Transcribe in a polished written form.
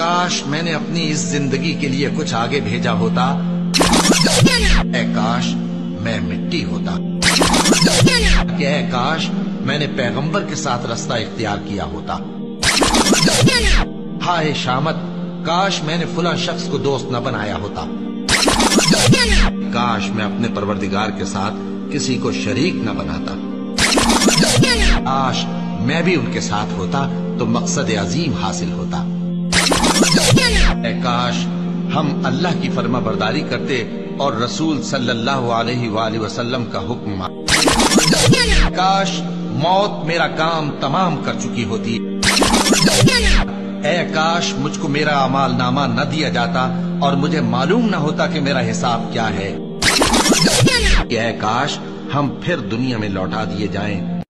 काश मैंने अपनी इस जिंदगी के लिए कुछ आगे भेजा होता। ऐ काश मैं मिट्टी होता। ऐ काश मैंने पैगंबर के साथ रास्ता इख्तियार किया होता। हाय शामत, काश मैंने फुला शख्स को दोस्त न बनाया होता। काश मैं अपने परवरदिगार के साथ किसी को शरीक न बनाता। काश मैं भी उनके साथ होता तो मकसद अजीम हासिल होता। ऐ काश हम अल्लाह की फर्माबरदारी करते और रसूल सल्लल्लाहु अलैहि वसल्लम का हुक्म। काश मौत मेरा काम तमाम कर चुकी होती। ऐ काश मुझको मेरा अमालनामा न दिया जाता और मुझे मालूम न होता कि मेरा हिसाब क्या है। ऐ काश हम फिर दुनिया में लौटा दिए जाएं